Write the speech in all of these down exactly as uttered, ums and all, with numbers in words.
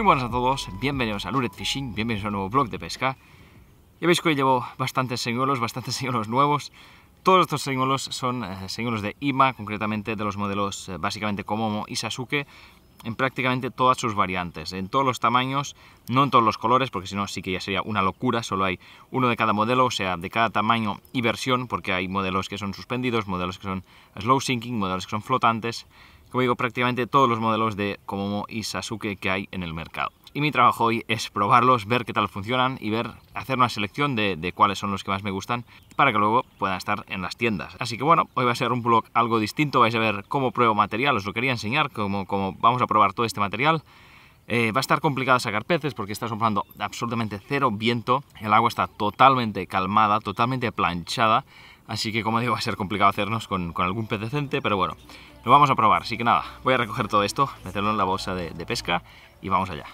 buenas a todos, bienvenidos a Lured Fishing, bienvenidos a un nuevo vlog de pesca. Ya veis que hoy llevo bastantes señuelos, bastantes señuelos nuevos. Todos estos señuelos son eh, señuelos de I M A, concretamente de los modelos eh, básicamente Komomo y Sasuke, en prácticamente todas sus variantes, en todos los tamaños, no en todos los colores, porque si no sí que ya sería una locura, solo hay uno de cada modelo, o sea, de cada tamaño y versión, porque hay modelos que son suspendidos, modelos que son slow sinking, modelos que son flotantes. Como digo, prácticamente todos los modelos de Komomo y Sasuke que hay en el mercado. Y mi trabajo hoy es probarlos, ver qué tal funcionan y ver, hacer una selección de, de cuáles son los que más me gustan para que luego puedan estar en las tiendas. Así que bueno, hoy va a ser un vlog algo distinto, vais a ver cómo pruebo material, os lo quería enseñar, cómo, cómo vamos a probar todo este material. Eh, va a estar complicado sacar peces porque está soplando absolutamente cero viento, el agua está totalmente calmada, totalmente planchada, así que como digo va a ser complicado hacernos con, con algún pez decente, pero bueno, lo vamos a probar. Así que nada, voy a recoger todo esto, meterlo en la bolsa de, de pesca y vamos allá.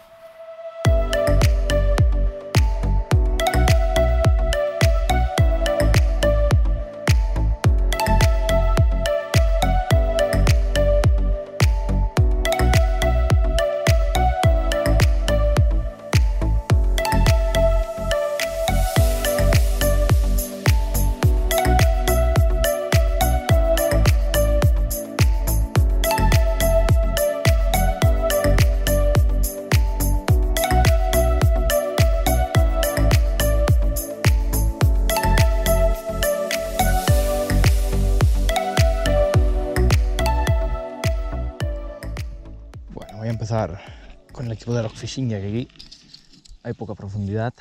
Voy a empezar con el equipo de rock fishing, ya que aquí hay poca profundidad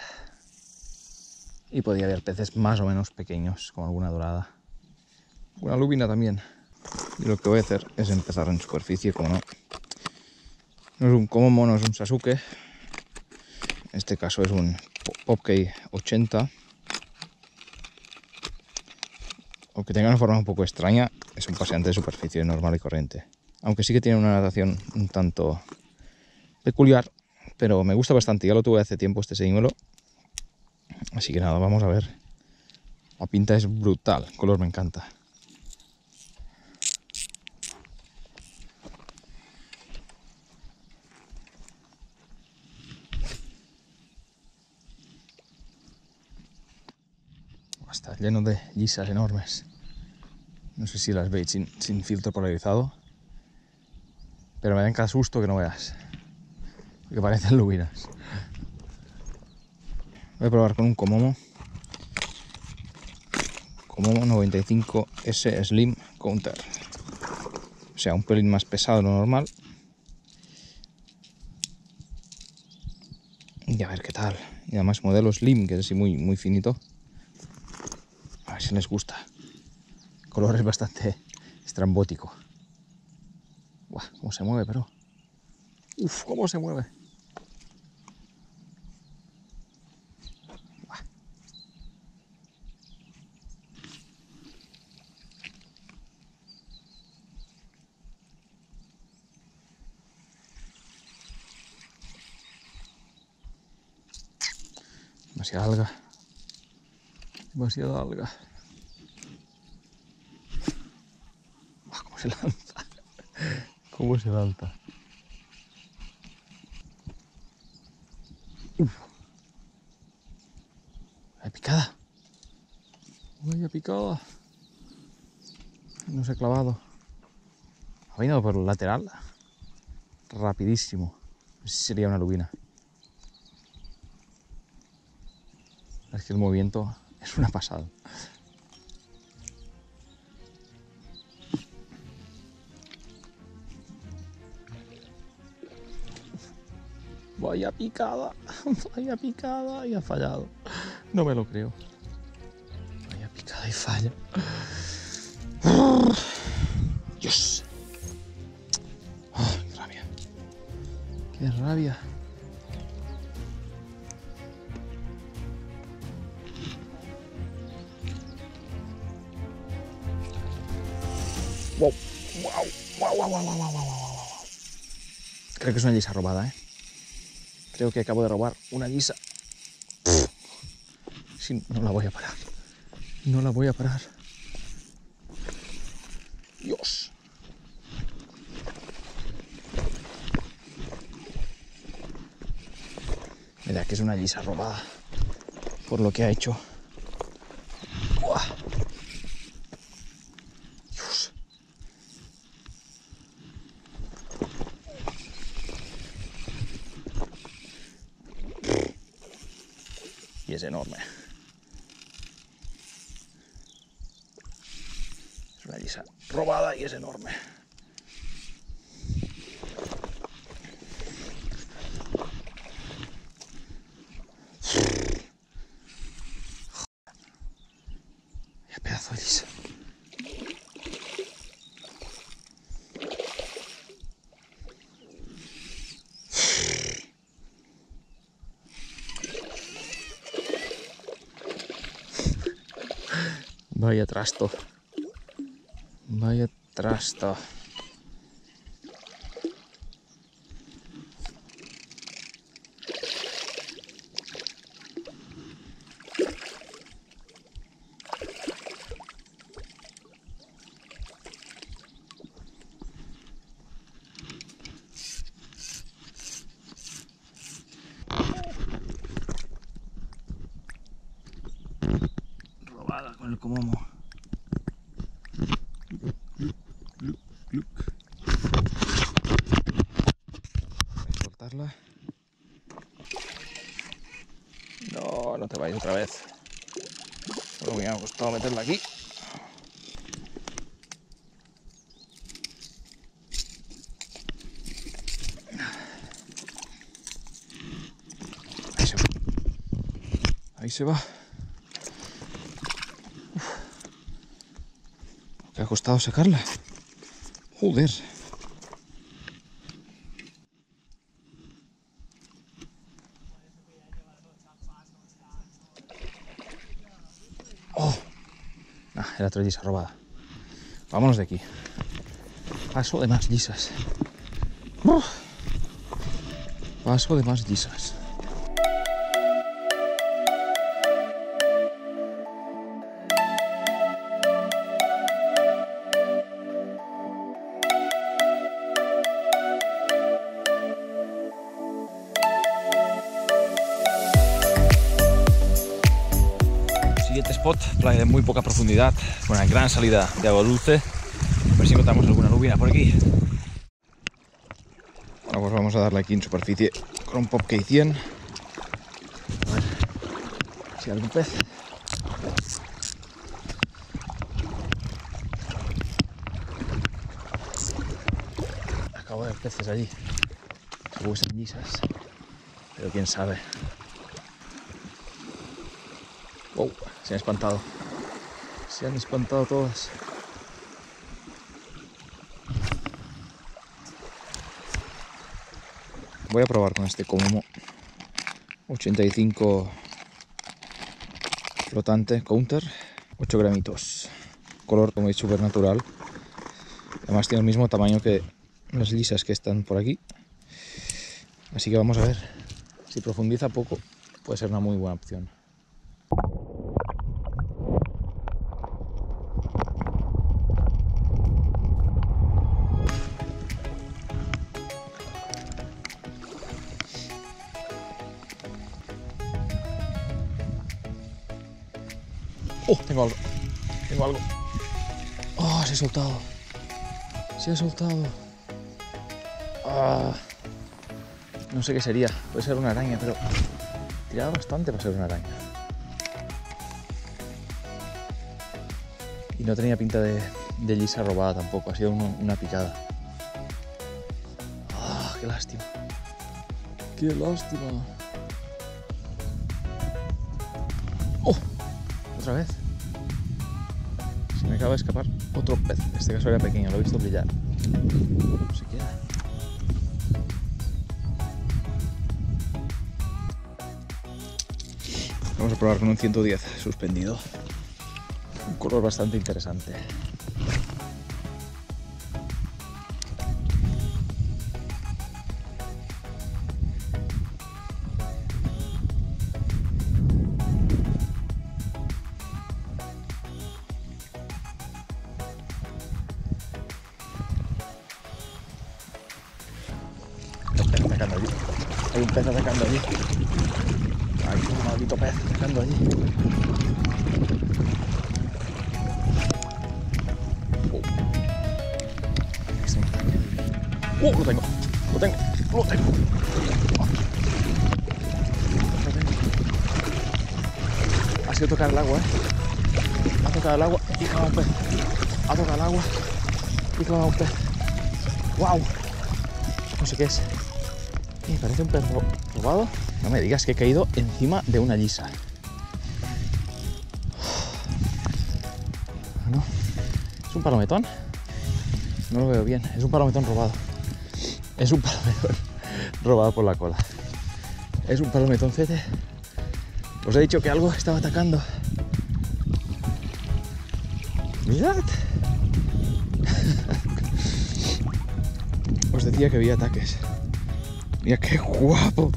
y podría haber peces más o menos pequeños, como alguna dorada, una lubina también. Y lo que voy a hacer es empezar en superficie, como no. No es un Komomo, no es un Sasuke, en este caso es un Popkey ochenta. Aunque tenga una forma un poco extraña, es un paseante de superficie normal y corriente. Aunque sí que tiene una natación un tanto peculiar, pero me gusta bastante. Ya lo tuve hace tiempo este señuelo. Así que nada, vamos a ver. La pinta es brutal, el color me encanta. Está lleno de lisas enormes. No sé si las veis sin, sin filtro polarizado, pero me dan cada susto que no veas, que parecen lubinas. Voy a probar con un Komomo Komomo noventa y cinco S Slim Counter, o sea, un pelín más pesado de lo normal, y a ver qué tal. Y además modelo Slim, que es así muy, muy finito, a ver si les gusta. El color es bastante estrambótico. Buah, cómo se mueve, pero uf, cómo se mueve. Buah. Demasiada alga. Demasiada alga. Buah, cómo se lanza. Cómo se lanza. Uf. Vaya picada. Vaya picada. No se ha clavado. Ha venido por el lateral. Rapidísimo. No sé si sería una lubina. Es que el movimiento es una pasada. Vaya picada, vaya picada y ha fallado. No me lo creo. Vaya picada y falla. Dios. Oh, qué rabia. Qué rabia. Wow, wow, wow, wow, wow, wow, wow, wow. Creo que es una lisa robada, ¿eh? Creo que acabo de robar una lisa. Sí, no la voy a parar. No la voy a parar. Dios. Mira que es una lisa robada por lo que ha hecho. ¡Buah! Dios. Y es enorme. Es una lisa robada y es enorme. Vaya pedazo de lisa. Vaya trasto. Vaya trasto. Robada con el comomo. Soltarla. No, no te vayas otra vez. Pero me ha costado meterla aquí. Ahí se va. Ahí se va. Uf. ¿Qué ha costado sacarla? Joder. Oh. Ah, era otra lisa robada. Vámonos de aquí. Paso de más lisas. Uf. Paso de más lisas. Siguiente spot, playa de muy poca profundidad, con una gran salida de agua dulce. A ver si encontramos alguna lubina por aquí. Bueno, pues vamos a darle aquí en superficie con un Pop K cien. A ver si hay algún pez. Acabo de ver peces allí. Seguro que son lisas, pero quién sabe. Wow, se han espantado. Se han espantado todas. Voy a probar con este Komomo ochenta y cinco flotante counter, ocho gramitos. Color, como he dicho, súper natural. Además tiene el mismo tamaño que las lisas que están por aquí. Así que vamos a ver. Si profundiza poco, puede ser una muy buena opción. ¡Oh! Tengo algo. Tengo algo. ¡Oh! Se ha soltado. Se ha soltado. Ah, no sé qué sería. Puede ser una araña, pero tiraba bastante para ser una araña. Y no tenía pinta de, de lisa robada tampoco. Ha sido uno, una picada. ¡Ah! ¡Qué lástima! ¡Qué lástima! ¡Oh! Otra vez. Se me acaba de escapar otro pez. En este caso era pequeño, lo he visto brillar. No se queda. Vamos a probar con un ciento diez suspendido. Un color bastante interesante. Está atacando allí. Hay un pez atacando allí. Hay un maldito pez atacando allí. Oh. ¡Oh! Lo tengo, lo tengo, lo tengo. Ha sido tocar el agua, ¿eh? Ha tocado el agua y clavado un pez. Ha tocado el agua y clavado un pez. ¡Wow! No sé qué es. Y parece un pez robado. No me digas que he caído encima de una lisa. No. ¿Es un palometón? No lo veo bien. Es un palometón robado. Es un palometón robado por la cola. Es un palometoncete. Os he dicho que algo estaba atacando. Mirad. Os decía que había ataques. Mira qué guapo.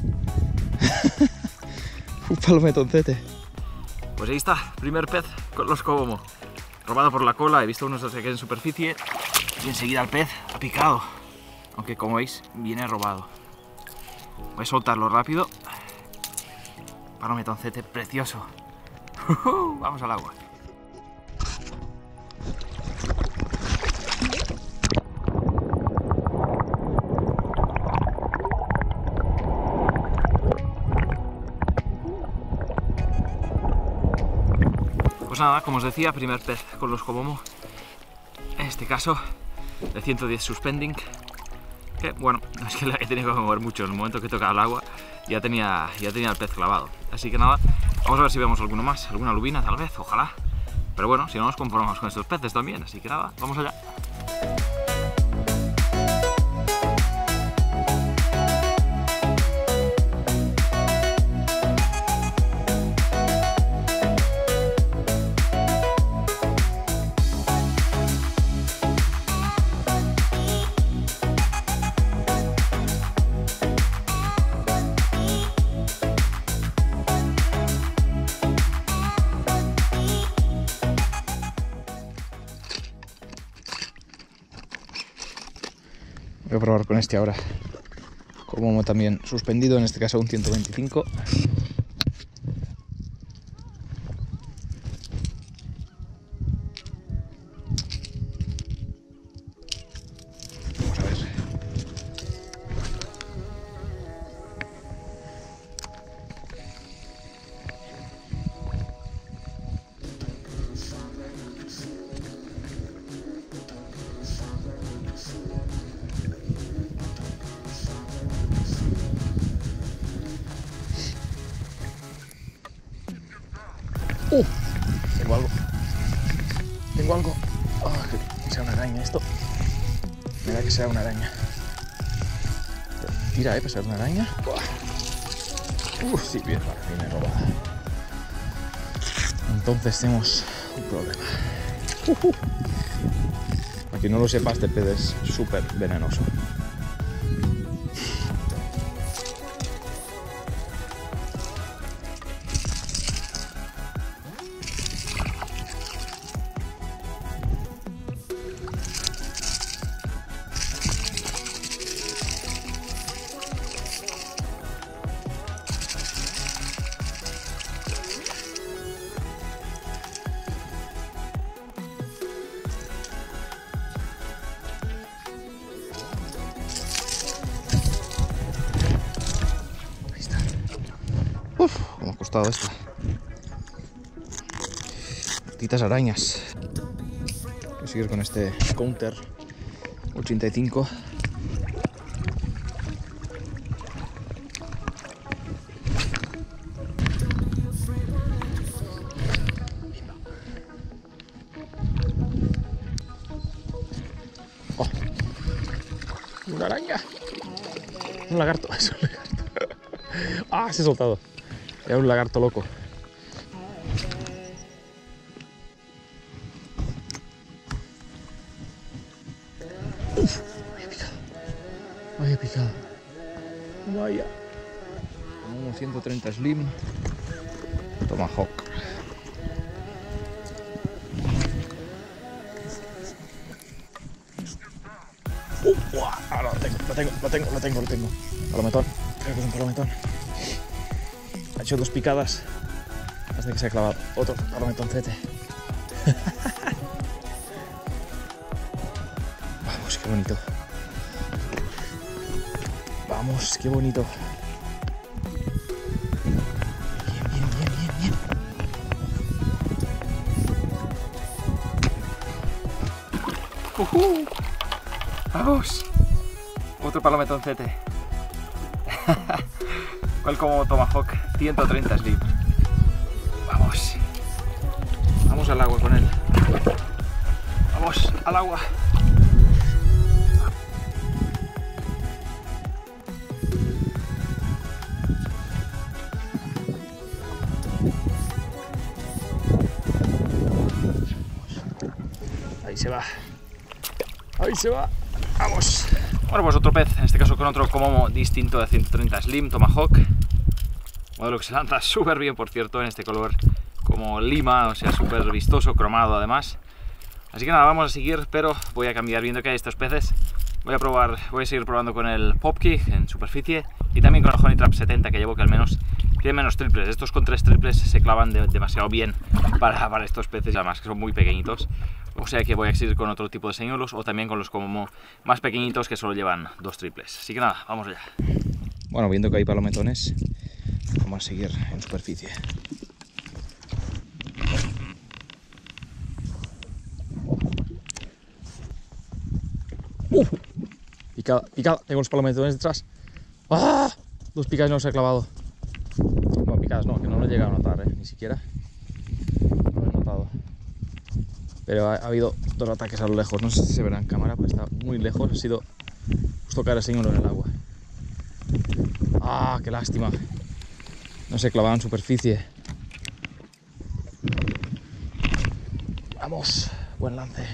Un palometoncete. Pues ahí está, primer pez con los Kobomo. Robado por la cola, he visto unos que en superficie y enseguida el pez ha picado. Aunque como veis, viene robado. Voy a soltarlo rápido. Palometoncete precioso. Vamos al agua. Pues nada, como os decía, primer pez con los Kobomo. En este caso, de ciento diez suspending. Que bueno, no es que he tenido que mover mucho. En el momento que tocaba el agua ya tenía, ya tenía el pez clavado. Así que nada, vamos a ver si vemos alguno más. Alguna lubina tal vez, ojalá. Pero bueno, si no nos conformamos con estos peces también. Así que nada, vamos allá. Voy a probar con este ahora. Como también suspendido, en este caso un ciento veinticinco. Vamos a ver. ¡Uh! Tengo algo. Tengo algo. Oh, que sea una araña esto. Me da que sea una araña. Tira, ¿eh? Para ser una araña. Uh, sí, bien, vale, viene robada. Entonces tenemos un problema. Uh, uh. Para quien no lo sepa, este pez es súper venenoso. Uf, me ha costado esto. Malditas arañas. Voy a seguir con este counter ochenta y cinco. Oh, una araña. Un lagarto, es un lagarto. Ah, se ha soltado. Era un lagarto loco. Uf, vaya picado. Vaya picado. Vaya. Como ciento treinta slim. Tomahawk. Uh, ahora lo tengo, lo tengo, lo tengo, lo tengo, lo tengo. Palometón. Creo que es un palometón. Ha hecho dos picadas hasta que se ha clavado otro palometoncete. Vamos, qué bonito. Vamos, qué bonito. Bien, bien, bien, bien, bien. Uh-huh. Vamos. Otro palometoncete. ¿Cuál como Tomahawk? ciento treinta slip. Vamos. Vamos al agua con él. Vamos al agua. Ahí se va. Ahí se va. Vamos. Bueno, pues otro pez, en este caso con otro Komomo distinto de ciento treinta Slim, Tomahawk. Modelo que se lanza súper bien, por cierto, en este color como lima, o sea, súper vistoso, cromado además. Así que nada, vamos a seguir, pero voy a cambiar viendo que hay estos peces. Voy a probar, voy a seguir probando con el Popkey en superficie y también con el Honey Trap setenta, que llevo, que al menos tiene menos triples. Estos con tres triples se clavan de, demasiado bien para, para estos peces, además que son muy pequeñitos. O sea que voy a seguir con otro tipo de señuelos o también con los como más pequeñitos que solo llevan dos triples. Así que nada, vamos allá. Bueno, viendo que hay palometones, vamos a seguir en superficie. Uh, picada, picada, tengo los palometones detrás. ¡Ah! Dos picadas no se ha clavado. No, picadas no, que no lo he llegado a notar, ¿eh? Ni siquiera. No lo he notado. Pero ha, ha habido dos ataques a lo lejos. No sé si se verá en cámara, porque está muy lejos. Ha sido justo caer el señuelo en el agua. ¡Ah! ¡Qué lástima! No se clavaba en superficie. Vamos, buen lance.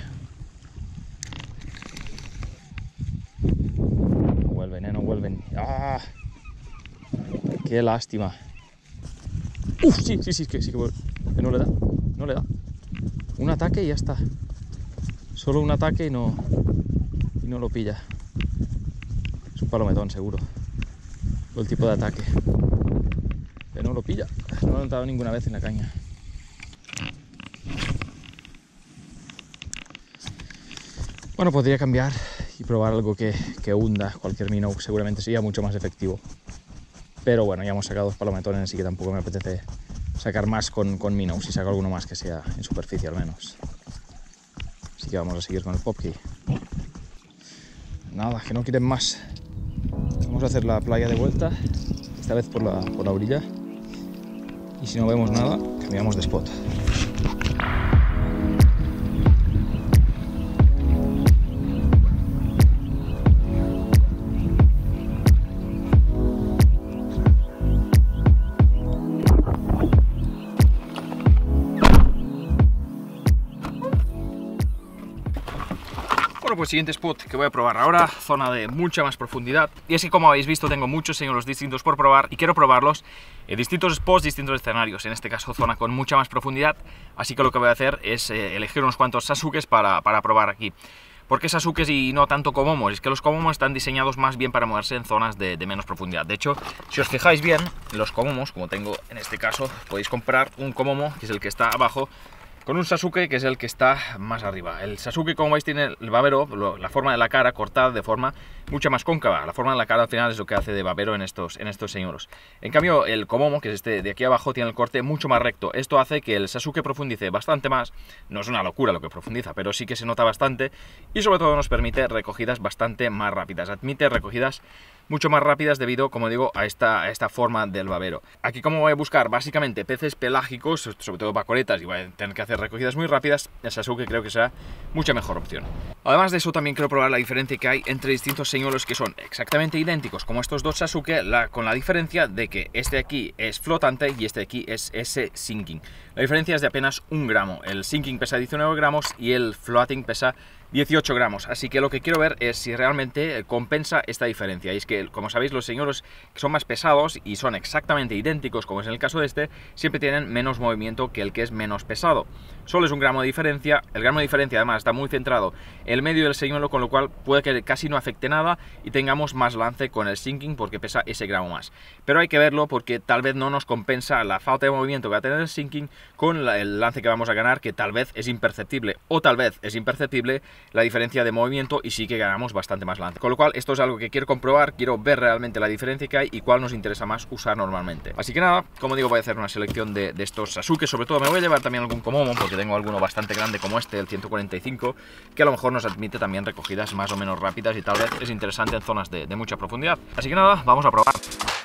No vuelven, eh, no vuelven. ¡Ah! ¡Qué lástima! ¡Uf! Sí, sí, sí, que sí que vuelve. Que no le da, no le da. Un ataque y ya está. Solo un ataque y no, y no lo pilla. Es un palometón, seguro. Todo el tipo de ataque. Pero no lo pilla. No lo he notado ninguna vez en la caña. Bueno, podría cambiar y probar algo que, que hunda cualquier minnow. Seguramente sería mucho más efectivo. Pero bueno, ya hemos sacado dos palometones, así que tampoco me apetece sacar más con, con minnows. Si saco alguno más que sea en superficie al menos. Así que vamos a seguir con el Popkey. Nada, que no quieren más. Vamos a hacer la playa de vuelta, esta vez por la, por la orilla. Y si no vemos nada, cambiamos de spot. Bueno, pues siguiente spot que voy a probar ahora, zona de mucha más profundidad. Y es que, como habéis visto, tengo muchos señuelos distintos por probar y quiero probarlos en distintos spots, distintos escenarios. En este caso, zona con mucha más profundidad. Así que lo que voy a hacer es eh, elegir unos cuantos Sasukes para, para probar aquí. ¿Por qué Sasukes y no tanto Komomos? Es que los Komomos están diseñados más bien para moverse en zonas de, de menos profundidad. De hecho, si os fijáis bien, los Komomos, como tengo en este caso, podéis comprar un Komomo, que es el que está abajo, con un Sasuke que es el que está más arriba. El Sasuke, como veis, tiene el babero, la forma de la cara cortada de forma mucho más cóncava. La forma de la cara al final es lo que hace de babero en estos, en estos señuelos. En cambio, el Komomo, que es este de aquí abajo, tiene el corte mucho más recto. Esto hace que el Sasuke profundice bastante más. No es una locura lo que profundiza, pero sí que se nota bastante. Y sobre todo nos permite recogidas bastante más rápidas. Admite recogidas mucho más rápidas debido, como digo, a esta, a esta forma del babero. Aquí, como voy a buscar básicamente peces pelágicos, sobre todo bacoretas, y voy a tener que hacer recogidas muy rápidas, el Sasuke creo que será mucha mejor opción. Además de eso, también quiero probar la diferencia que hay entre distintos señuelos que son exactamente idénticos como estos dos Sasuke, la, con la diferencia de que este de aquí es flotante y este de aquí es ese sinking. La diferencia es de apenas un gramo. El sinking pesa diecinueve gramos y el floating pesa dieciocho gramos, así que lo que quiero ver es si realmente compensa esta diferencia. Y es que, como sabéis, los señuelos que son más pesados y son exactamente idénticos, como es en el caso de este, siempre tienen menos movimiento que el que es menos pesado. solo es un gramo de diferencia. El gramo de diferencia además está muy centrado en el medio del señuelo, con lo cual puede que casi no afecte nada y tengamos más lance con el sinking porque pesa ese gramo más. Pero hay que verlo porque tal vez no nos compensa la falta de movimiento que va a tener el sinking con la, el lance que vamos a ganar, que tal vez es imperceptible, o tal vez es imperceptible la diferencia de movimiento y sí que ganamos bastante más lance. Con lo cual esto es algo que quiero comprobar, quiero ver realmente la diferencia que hay y cuál nos interesa más usar normalmente. Así que nada, como digo, voy a hacer una selección de, de estos Sasuke. Sobre todo me voy a llevar también algún Komomo porque tengo alguno bastante grande como este, el ciento cuarenta y cinco, que a lo mejor nos admite también recogidas más o menos rápidas y tal vez es interesante en zonas de, de mucha profundidad. Así que nada, vamos a probar.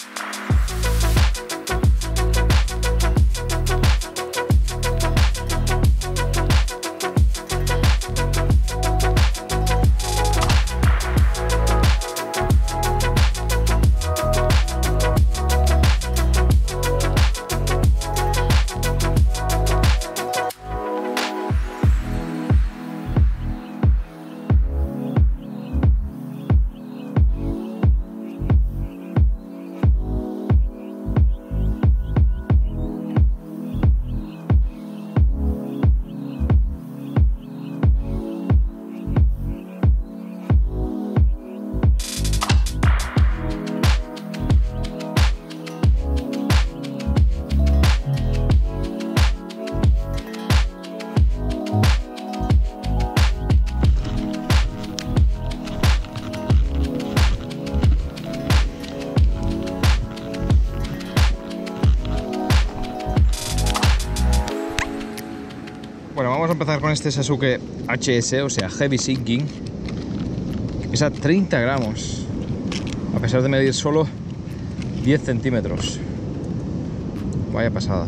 Bueno, vamos a empezar con este Sasuke H S, o sea, Heavy Sinking, que pesa treinta gramos, a pesar de medir solo diez centímetros. Vaya pasada.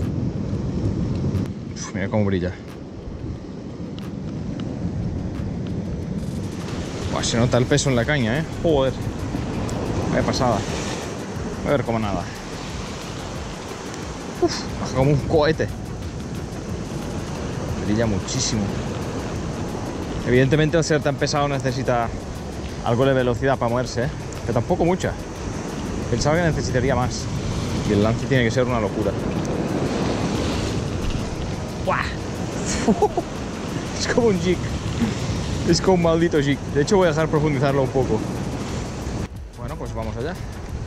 Uf, mira cómo brilla. Buah, se nota el peso en la caña, ¿eh? Joder. Vaya pasada. A ver cómo nada. Uf, baja como un cohete. Brilla muchísimo. Evidentemente al ser tan pesado necesita algo de velocidad para moverse, ¿eh? Pero tampoco mucha. Pensaba que necesitaría más. Y el lance tiene que ser una locura. ¡Buah! Es como un jig. Es como un maldito jig. De hecho voy a dejar profundizarlo un poco. Bueno, pues vamos allá.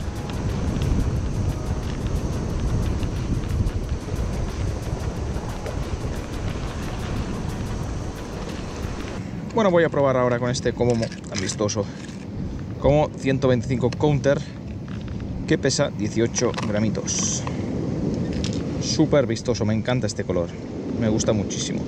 Bueno, voy a probar ahora con este Komomo tan vistoso. Como ciento veinticinco Counter, que pesa dieciocho gramitos. Súper vistoso, me encanta este color. Me gusta muchísimo.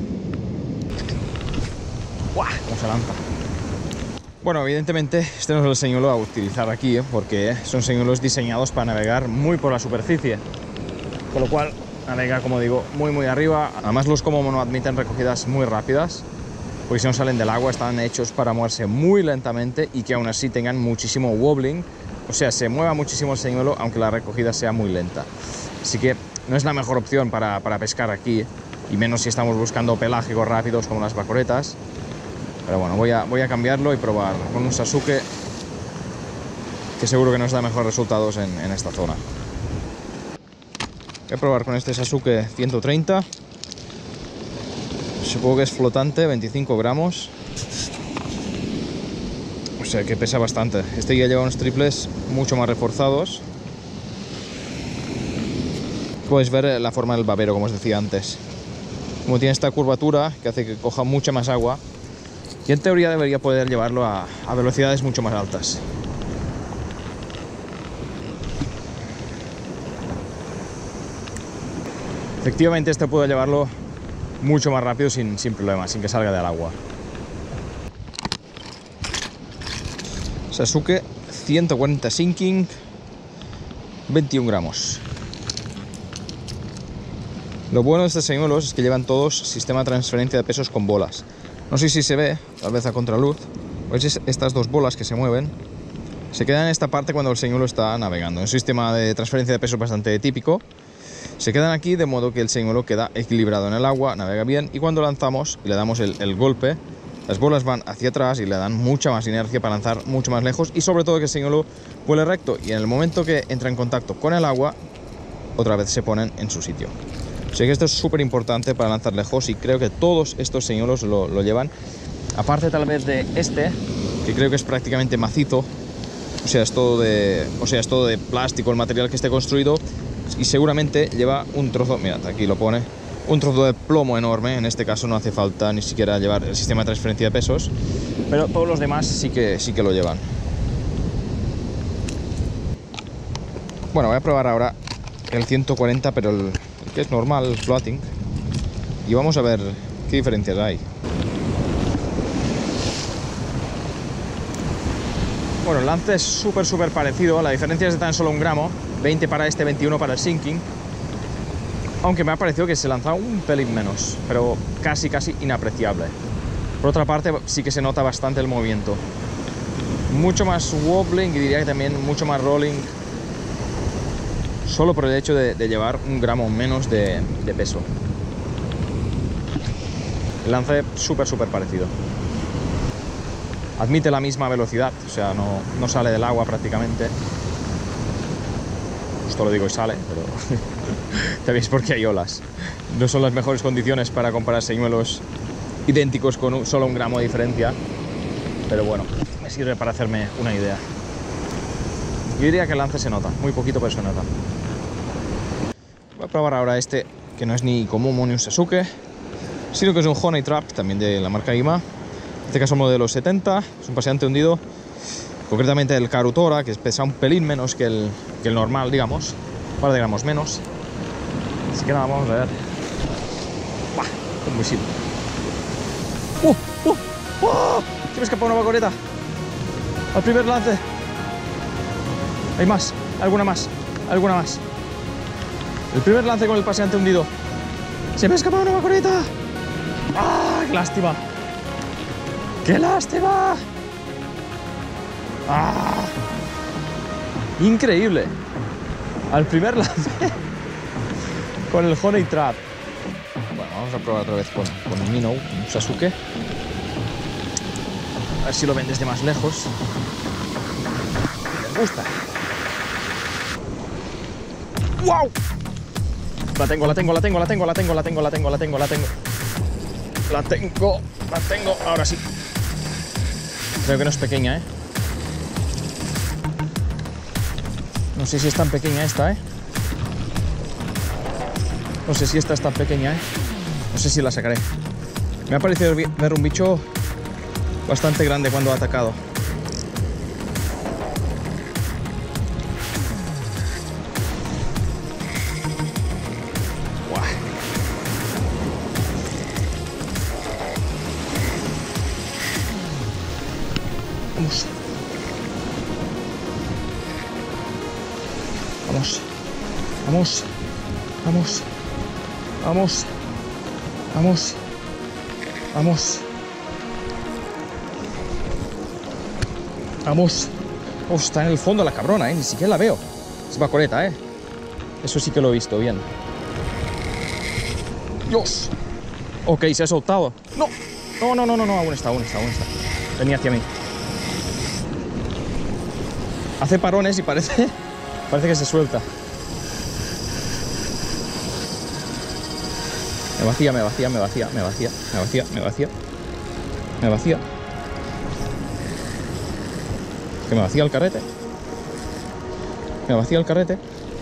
¡Guau! Cómo se lanza. Bueno, evidentemente este no es el señuelo a utilizar aquí, ¿eh? Porque son señuelos diseñados para navegar muy por la superficie. Con lo cual, navega, como digo, muy muy arriba. Además los Komomo no admiten recogidas muy rápidas, porque si no salen del agua están hechos para moverse muy lentamente y que aún así tengan muchísimo wobbling, o sea, se mueva muchísimo el señuelo aunque la recogida sea muy lenta. Así que no es la mejor opción para, para pescar aquí, y menos si estamos buscando pelágicos rápidos como las bacoretas. Pero bueno, voy a, voy a cambiarlo y probar con un Sasuke que seguro que nos da mejores resultados en, en esta zona. Voy a probar con este Sasuke ciento treinta. Supongo que es flotante, veinticinco gramos. O sea que pesa bastante. Este ya lleva unos triples mucho más reforzados. Podéis ver la forma del babero, como os decía antes. Como tiene esta curvatura que hace que coja mucha más agua, y en teoría debería poder llevarlo a, a velocidades mucho más altas. Efectivamente este puede llevarlo mucho más rápido sin, sin problema, sin que salga del agua. Sasuke ciento cuarenta Sinking, veintiún gramos. Lo bueno de estos señuelos es que llevan todos sistema de transferencia de pesos con bolas. No sé si se ve, tal vez a contraluz, ¿veis estas dos bolas que se mueven? Se quedan en esta parte cuando el señuelo está navegando. Es un sistema de transferencia de pesos bastante típico. Se quedan aquí de modo que el señuelo queda equilibrado en el agua, navega bien, y cuando lanzamos y le damos el, el golpe, las bolas van hacia atrás y le dan mucha más inercia para lanzar mucho más lejos, y sobre todo que el señuelo vuele recto, y en el momento que entra en contacto con el agua, otra vez se ponen en su sitio. Sé que esto es súper importante para lanzar lejos y creo que todos estos señuelos lo, lo llevan. Aparte tal vez de este, que creo que es prácticamente macizo, o sea, es todo de, o sea, es todo de plástico el material que esté construido, y seguramente lleva un trozo, mirad, aquí lo pone, un trozo de plomo enorme. En este caso no hace falta ni siquiera llevar el sistema de transferencia de pesos, pero todos los demás sí que, sí que lo llevan. Bueno, voy a probar ahora el ciento cuarenta, pero el, el que es normal, el floating, y vamos a ver qué diferencias hay. Bueno, el lance es súper súper parecido, la diferencia es de tan solo un gramo, veinte para este, veintiuno para el sinking, aunque me ha parecido que se lanza un pelín menos, pero casi casi inapreciable. Por otra parte, sí que se nota bastante el movimiento, mucho más wobbling y diría que también mucho más rolling, solo por el hecho de, de llevar un gramo menos de, de peso. El lance súper súper parecido. Admite la misma velocidad, o sea, no, no sale del agua prácticamente. Esto lo digo y sale, pero sabéis por qué hay olas. No son las mejores condiciones para comparar señuelos idénticos con un, solo un gramo de diferencia, pero bueno, me sirve para hacerme una idea. Yo diría que el lance se nota, muy poquito, pero se nota. Voy a probar ahora este, que no es ni Komomo ni un Sasuke, sino que es un Honey Trap, también de la marca Ima. En este caso modelo setenta, es un paseante hundido, concretamente el Karutora, que pesa un pelín menos que el, que el normal, digamos, un par de gramos menos. Así que nada, vamos a ver. ¡Bah! Es muy simple. ¡Uh! ¡Uh! ¡Oh! Se me escapó una vagoneta. Al primer lance. Hay más, alguna más, alguna más. El primer lance con el paseante hundido. Se me ha escapado una vagoneta. ¡Ah! ¡Qué lástima! ¡Qué lástima! ¡Ah! Increíble. Al primer lance con el Honey Trap. Bueno, vamos a probar otra vez con, con el Minnow, un Sasuke. A ver si lo ven desde más lejos. Me gusta. ¡Wow! La tengo, la tengo, la tengo, la tengo, la tengo, la tengo, la tengo, la tengo, la tengo. La tengo, la tengo, ahora sí. Creo que no es pequeña, ¿eh? No sé si es tan pequeña esta, ¿eh? No sé si esta es tan pequeña, ¿eh? No sé si la sacaré. Me ha parecido ver un bicho bastante grande cuando ha atacado. Vamos. Vamos. Vamos. Vamos. Vamos. Vamos. Vamos. Vamos. Oh, está en el fondo la cabrona, ¿eh? Ni siquiera la veo. Es vacoreta, ¿eh? Eso sí que lo he visto bien. Dios. Ok, se ha soltado. No. No, no, no, no, no. Aún está, aún está, aún está. Venía hacia mí. Hace parones y parece, parece que se suelta. Me vacía, me vacía, me vacía, me vacía, me vacía, me vacía. Me vacía. Que me vacía el carrete. Me vacía el carrete.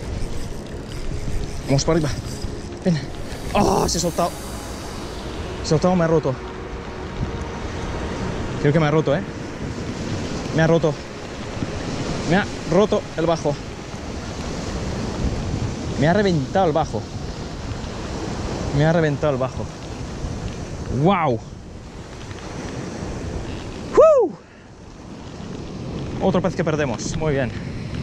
Vamos para arriba. Ven. ¡Oh! Se ha soltado. Se ha soltado, me ha roto. Creo que me ha roto, ¿eh? Me ha roto. Me ha roto el bajo. Me ha reventado el bajo. Me ha reventado el bajo. ¡Wow! ¡Uh! Otro pez que perdemos. Muy bien.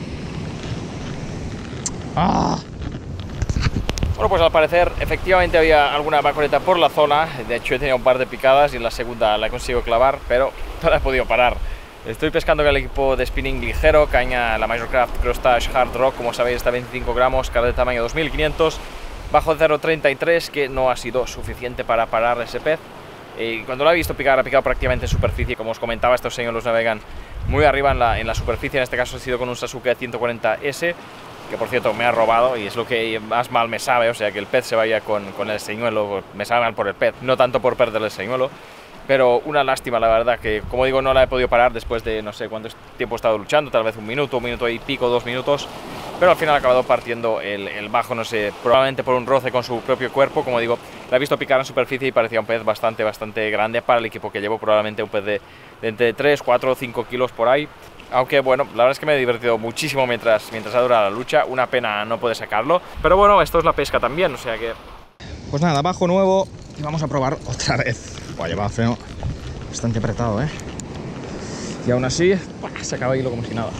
¡Ah! Bueno, pues al parecer efectivamente había alguna vacoreta por la zona. De hecho he tenido un par de picadas y en la segunda la he conseguido clavar, pero no la he podido parar. Estoy pescando con el equipo de spinning ligero, caña la Majorcraft Crosstage Hard Rock, como sabéis está a veinticinco gramos, cara de tamaño dos mil quinientos, bajo de cero coma treinta y tres, que no ha sido suficiente para parar ese pez. Y cuando lo he visto picar, ha picado prácticamente en superficie. Como os comentaba, estos señores navegan muy arriba en la, en la superficie. En este caso ha sido con un Sasuke ciento cuarenta ese. que por cierto me ha robado y es lo que más mal me sabe, o sea, que el pez se vaya con, con el señuelo, me sabe mal por el pez, no tanto por perder el señuelo. Pero una lástima, la verdad, que como digo, no la he podido parar después de no sé cuánto tiempo he estado luchando, tal vez un minuto, un minuto y pico, dos minutos, pero al final ha acabado partiendo el, el bajo, no sé, probablemente por un roce con su propio cuerpo. Como digo, la he visto picar en superficie y parecía un pez bastante, bastante grande para el equipo que llevo, probablemente un pez de, de entre tres, cuatro o cinco kilos por ahí. Aunque bueno, la verdad es que me he divertido muchísimo mientras, mientras ha durado la lucha, una pena no poder sacarlo, pero bueno, esto es la pesca también, o sea que... Pues nada, bajo nuevo y vamos a probar otra vez. Buah, llevaba freno bastante apretado, ¿eh? Y aún así, ¡buah!, se acaba de hilo como si nada.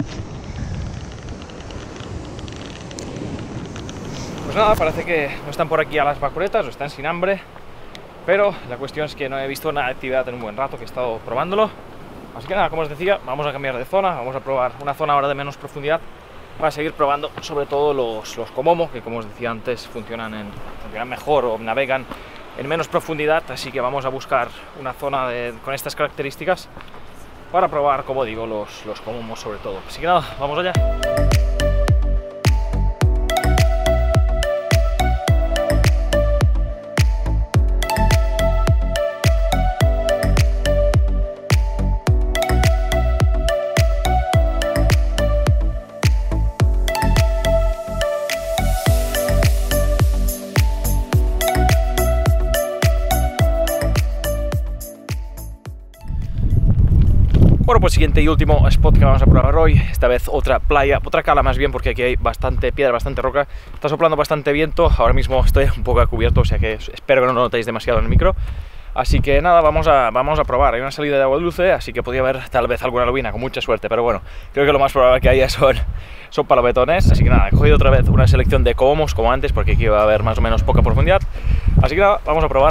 Pues nada, parece que no están por aquí a las bacuretas, o están sin hambre, pero la cuestión es que no he visto nada de actividad en un buen rato, que he estado probándolo. Así que nada, como os decía, vamos a cambiar de zona, vamos a probar una zona ahora de menos profundidad para seguir probando sobre todo los, los komomo, que como os decía antes funcionan, en, funcionan mejor o navegan en menos profundidad, así que vamos a buscar una zona de, con estas características para probar, como digo, los, los komomo sobre todo. Así que nada, vamos allá. Bueno, pues siguiente y último spot que vamos a probar hoy, esta vez otra playa, otra cala más bien, porque aquí hay bastante piedra, bastante roca, está soplando bastante viento, ahora mismo estoy un poco a cubierto, o sea que espero que no lo notéis demasiado en el micro. Así que nada, vamos a, vamos a probar, hay una salida de agua dulce, así que podría haber tal vez alguna lubina, con mucha suerte, pero bueno, creo que lo más probable que haya son, son palometones, así que nada, he cogido otra vez una selección de komomos como antes, porque aquí va a haber más o menos poca profundidad, así que nada, vamos a probar.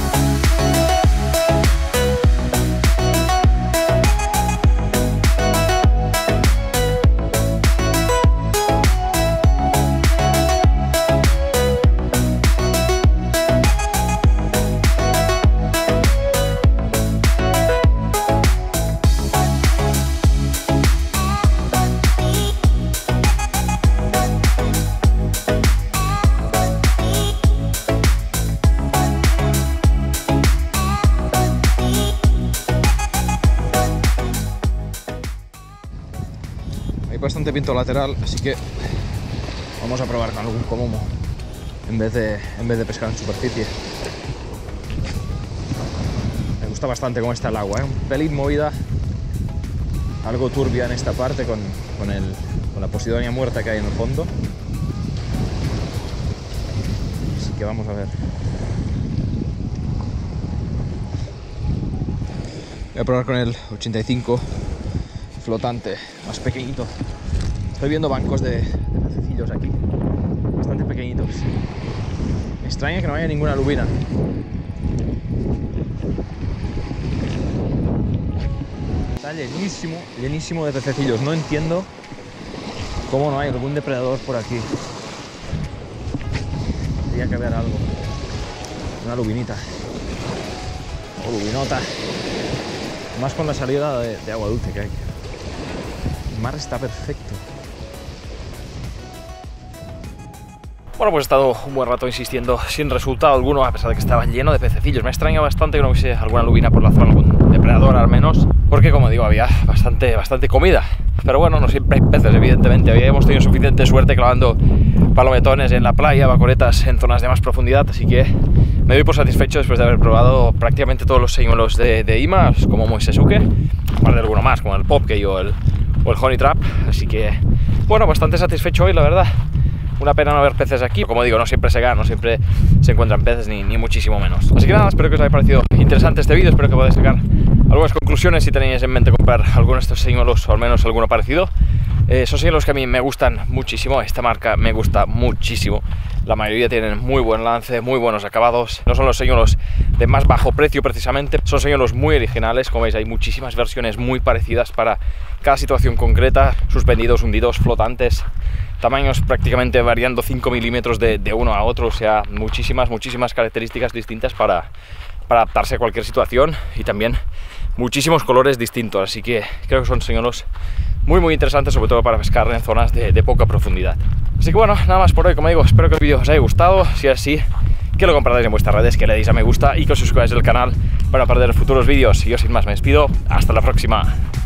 Bastante viento lateral, así que vamos a probar con algún komomo en vez de, en vez de pescar en superficie. Me gusta bastante cómo está el agua, ¿eh? Un pelín movida, algo turbia en esta parte con, con, el, con la posidonia muerta que hay en el fondo. Así que vamos a ver. Voy a probar con el ochenta y cinco flotante, más pequeñito. Estoy viendo bancos de, de pececillos aquí, bastante pequeñitos. Me extraña que no haya ninguna lubina. Está llenísimo, llenísimo de pececillos. No entiendo cómo no hay algún depredador por aquí. Tendría que haber algo. Una lubinita. O lubinota. Más con la salida de, de agua dulce que hay. El mar está perfecto. Bueno, pues he estado un buen rato insistiendo sin resultado alguno, a pesar de que estaba lleno de pececillos. Me extraña bastante que no hubiese alguna lubina por la zona, algún depredador al menos, porque como digo, había bastante, bastante comida. Pero bueno, no siempre hay peces, evidentemente. Habíamos tenido suficiente suerte clavando palometones en la playa, bacoretas en zonas de más profundidad, así que me doy por satisfecho después de haber probado prácticamente todos los señuelos de, de Ima, como Moisesuke, aparte de alguno más, como el Popkey o el, o el Honey Trap. Así que, bueno, bastante satisfecho hoy, la verdad. Una pena no ver peces aquí, como digo, no siempre se gana, no siempre se encuentran peces, ni, ni muchísimo menos. Así que nada, espero que os haya parecido interesante este vídeo, espero que podáis sacar algunas conclusiones si tenéis en mente comprar alguno de estos señuelos o al menos alguno parecido. Eh, son señuelos que a mí me gustan muchísimo, esta marca me gusta muchísimo. La mayoría tienen muy buen lance, muy buenos acabados. No son los señuelos de más bajo precio precisamente, son señuelos muy originales. Como veis, hay muchísimas versiones muy parecidas para cada situación concreta, suspendidos, hundidos, flotantes, tamaños prácticamente variando cinco milímetros de, de uno a otro, o sea, muchísimas, muchísimas características distintas para, para adaptarse a cualquier situación. Y también muchísimos colores distintos, así que creo que son señuelos muy muy interesantes, sobre todo para pescar en zonas de, de poca profundidad. Así que bueno, nada más por hoy, como digo, espero que el vídeo os haya gustado. Si es así, que lo compartáis en vuestras redes, que le deis a me gusta y que os suscribáis al canal para no perder futuros vídeos. Y yo sin más me despido, hasta la próxima.